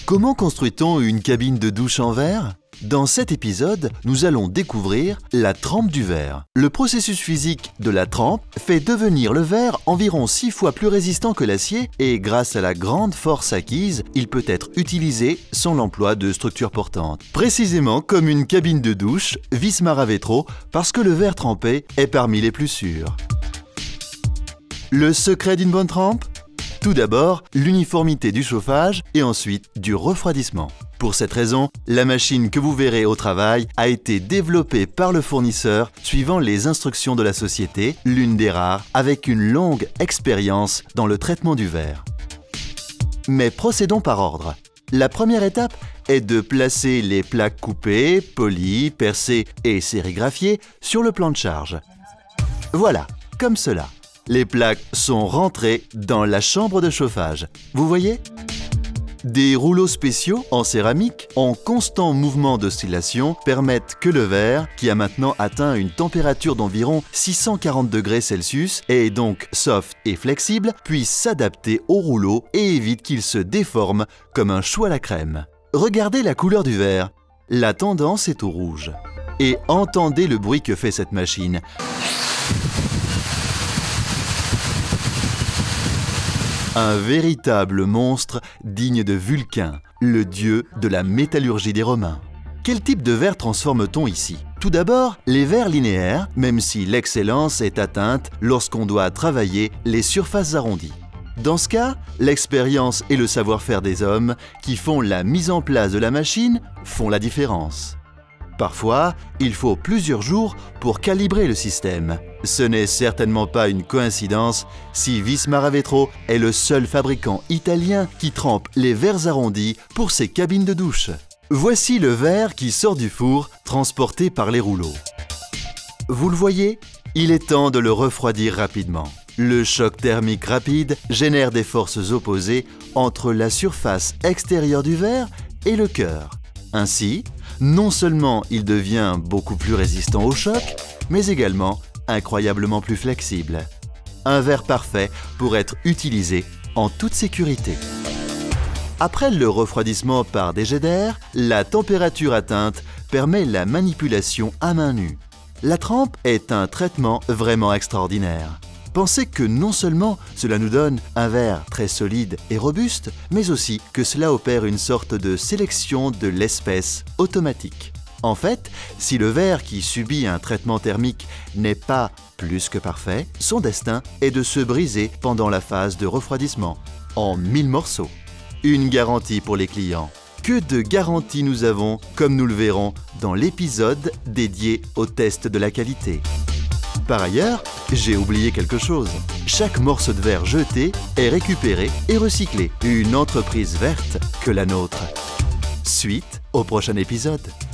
Comment construit-on une cabine de douche en verre? Dans cet épisode, nous allons découvrir la trempe du verre. Le processus physique de la trempe fait devenir le verre environ 6 fois plus résistant que l'acier et grâce à la grande force acquise, il peut être utilisé sans l'emploi de structures portantes. Précisément comme une cabine de douche, Wismar avait trop parce que le verre trempé est parmi les plus sûrs. Le secret d'une bonne trempe? Tout d'abord, l'uniformité du chauffage et ensuite du refroidissement. Pour cette raison, la machine que vous verrez au travail a été développée par le fournisseur suivant les instructions de la société, l'une des rares avec une longue expérience dans le traitement du verre. Mais procédons par ordre. La première étape est de placer les plaques coupées, polies, percées et sérigraphiées sur le plan de charge. Voilà, comme cela. Les plaques sont rentrées dans la chambre de chauffage. Vous voyez ? Des rouleaux spéciaux en céramique en constant mouvement d'oscillation permettent que le verre, qui a maintenant atteint une température d'environ 640 degrés Celsius et est donc soft et flexible, puisse s'adapter au rouleau et évite qu'il se déforme comme un chou à la crème. Regardez la couleur du verre. La tendance est au rouge. Et entendez le bruit que fait cette machine. Un véritable monstre digne de Vulcain, le dieu de la métallurgie des Romains. Quel type de verre transforme-t-on ici? Tout d'abord, les verres linéaires, même si l'excellence est atteinte lorsqu'on doit travailler les surfaces arrondies. Dans ce cas, l'expérience et le savoir-faire des hommes qui font la mise en place de la machine font la différence. Parfois, il faut plusieurs jours pour calibrer le système. Ce n'est certainement pas une coïncidence si Wismar Avetro est le seul fabricant italien qui trempe les verres arrondis pour ses cabines de douche. Voici le verre qui sort du four, transporté par les rouleaux. Vous le voyez? Il est temps de le refroidir rapidement. Le choc thermique rapide génère des forces opposées entre la surface extérieure du verre et le cœur. Ainsi, non seulement il devient beaucoup plus résistant au choc, mais également incroyablement plus flexible. Un verre parfait pour être utilisé en toute sécurité. Après le refroidissement par des jets d'air, la température atteinte permet la manipulation à main nue. La trempe est un traitement vraiment extraordinaire. Pensez que non seulement cela nous donne un verre très solide et robuste, mais aussi que cela opère une sorte de sélection de l'espèce automatique. En fait, si le verre qui subit un traitement thermique n'est pas plus que parfait, son destin est de se briser pendant la phase de refroidissement, en 1000 morceaux. Une garantie pour les clients. Que de garanties nous avons, comme nous le verrons dans l'épisode dédié au test de la qualité. Par ailleurs, j'ai oublié quelque chose. Chaque morceau de verre jeté est récupéré et recyclé. Une entreprise verte que la nôtre. Suite au prochain épisode.